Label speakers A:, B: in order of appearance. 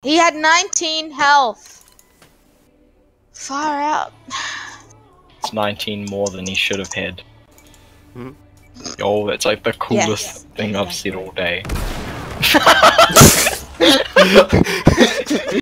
A: He had 19 health. Far out.
B: It's 19 more than he should have had.
C: Hmm?
B: Yo, that's like the coolest
A: Yes,
B: thing I've said all day.